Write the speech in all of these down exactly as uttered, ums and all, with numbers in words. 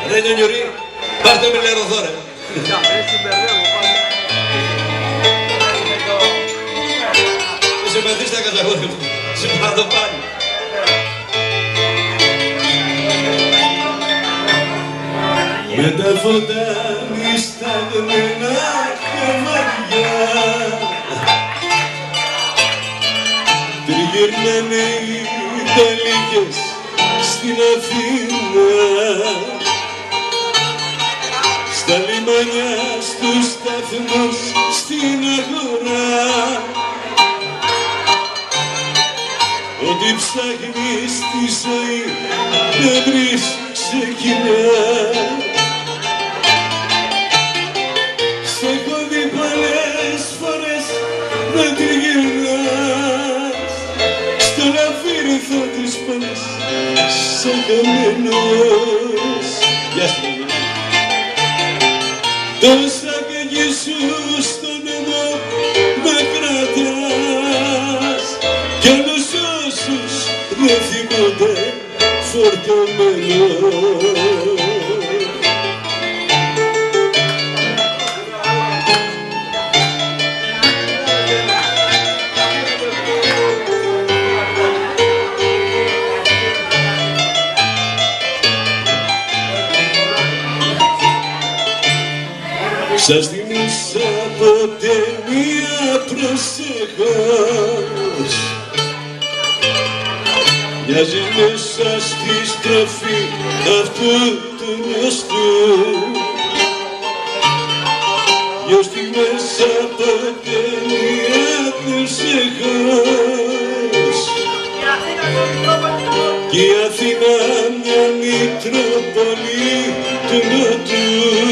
Ρε Νιονιουρί, πάρτε με λερωθώ ρε. Μη σε πεθείς τα καταγόρια μου, σε πάρω το πάλι. Με τα φώτα μισταγμένα χαμαριά τριγυρνάνε οι Ιταλίκες στην Αθήνα, στα λιμάνια, στους σταθμούς, στην αγορά. Ό,τι ψάχνεις στη ζωή δεν βρεις ξεκινά. Σ' έχω δει πολλές φορές να τριγυρνάς, στο λαβύρινθο της πάλας σαν χαμένος. Γεια σου παιδί. Τόσα κακή σου στον νόμο να κρατάς κι άλλους όσους δεν θυμούνται φορτωμένος. Σας θυμούσα ποτέ μία προσεχώς, μοιάζει μέσα στη στροφή αυτού του γνωστού. Δυο στιγμές ποτέ μία προσεχώς, κι η Αθήνα μια μητρόπολη του νότου.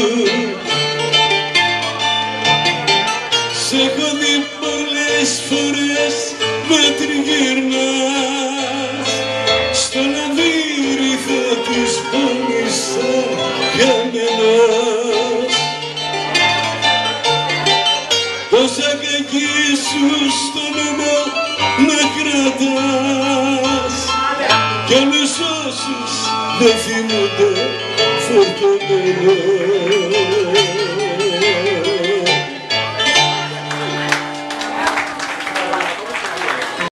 Σ' έχω δει πολλές φορές να τριγυρνάς, στο λαβύρινθο της πόλης σαν χαμένος. Τόσα κακή σου στο νόμο να κρατάς κι όλους όσους δεν θυμούνται φορτωμένος.